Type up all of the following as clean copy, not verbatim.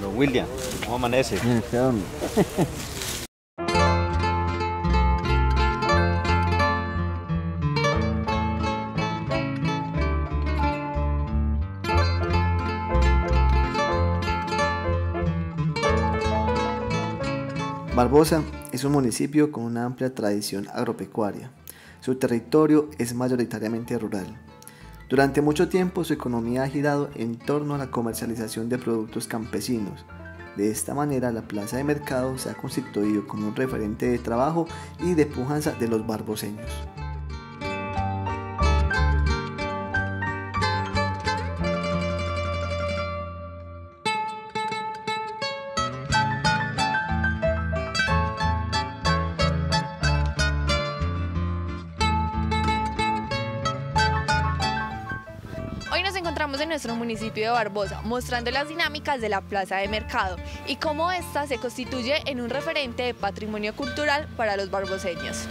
Don William, ¿cómo amanece? Bien, ¿qué onda? Barbosa es un municipio con una amplia tradición agropecuaria. Su territorio es mayoritariamente rural. Durante mucho tiempo su economía ha girado en torno a la comercialización de productos campesinos. De esta manera la plaza de mercado se ha constituido como un referente de trabajo y de pujanza de los barboseños. Hoy nos encontramos en nuestro municipio de Barbosa, mostrando las dinámicas de la plaza de mercado y cómo ésta se constituye en un referente de patrimonio cultural para los barboseños.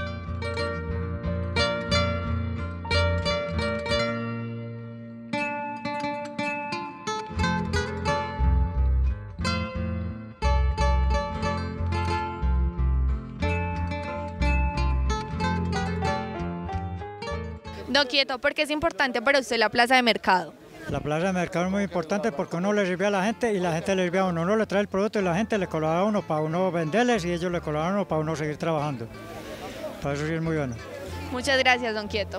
Don Quieto, ¿por qué es importante para usted la plaza de mercado? La plaza de mercado es muy importante porque uno le sirve a la gente y la gente le sirve a uno. Uno le trae el producto y la gente le colabora a uno para uno venderles y ellos le colaboran a uno para uno seguir trabajando. Para eso sí es muy bueno. Muchas gracias, don Quieto.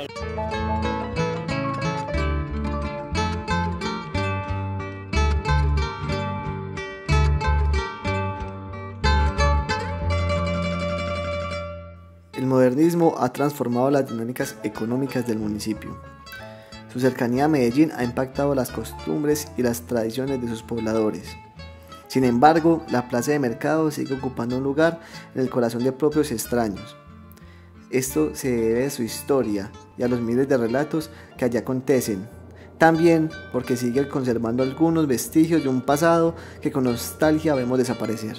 El modernismo ha transformado las dinámicas económicas del municipio. Su cercanía a Medellín ha impactado las costumbres y las tradiciones de sus pobladores. Sin embargo, la plaza de mercado sigue ocupando un lugar en el corazón de propios y extraños. Esto se debe a su historia y a los miles de relatos que allí acontecen. También porque sigue conservando algunos vestigios de un pasado que con nostalgia vemos desaparecer.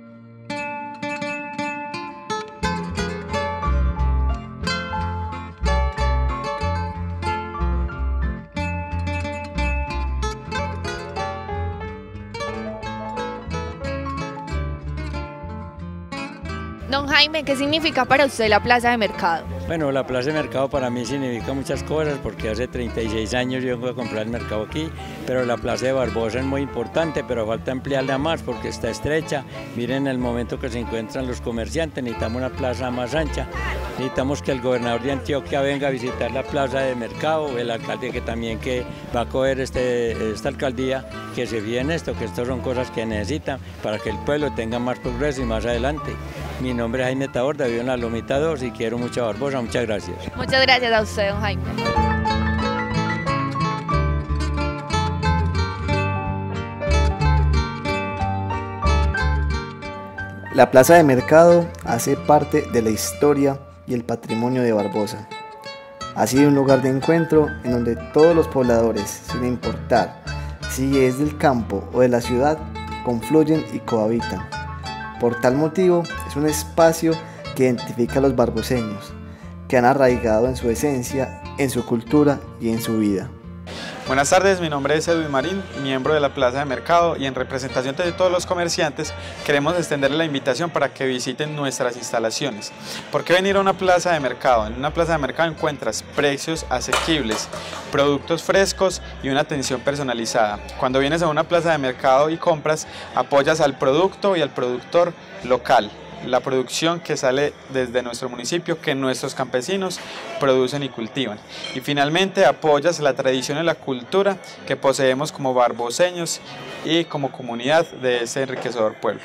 Don Jaime, ¿qué significa para usted la plaza de mercado? Bueno, la plaza de mercado para mí significa muchas cosas porque hace 36 años yo vengo a comprar el mercado aquí, pero la plaza de Barbosa es muy importante, pero falta ampliarla más porque está estrecha. Miren el momento que se encuentran los comerciantes, necesitamos una plaza más ancha, necesitamos que el gobernador de Antioquia venga a visitar la plaza de mercado, el alcalde que también que va a coger esta alcaldía, que se fije en esto, que estas son cosas que necesitan para que el pueblo tenga más progreso y más adelante. Mi nombre es Jaime Taborda, vivo en la Lomita 2 y quiero mucho a Barbosa. Muchas gracias. Muchas gracias a usted, don Jaime. La plaza de mercado hace parte de la historia y el patrimonio de Barbosa. Ha sido un lugar de encuentro en donde todos los pobladores, sin importar si es del campo o de la ciudad, confluyen y cohabitan. Por tal motivo, es un espacio que identifica a los barboseños, que han arraigado en su esencia, en su cultura y en su vida. Buenas tardes, mi nombre es Edwin Marín, miembro de la Plaza de Mercado, y en representación de todos los comerciantes queremos extenderle la invitación para que visiten nuestras instalaciones. ¿Por qué venir a una plaza de mercado? En una plaza de mercado encuentras precios asequibles, productos frescos y una atención personalizada. Cuando vienes a una plaza de mercado y compras, apoyas al producto y al productor local. La producción que sale desde nuestro municipio, que nuestros campesinos producen y cultivan. Y finalmente apoyas la tradición y la cultura que poseemos como barboseños y como comunidad de ese enriquecedor pueblo.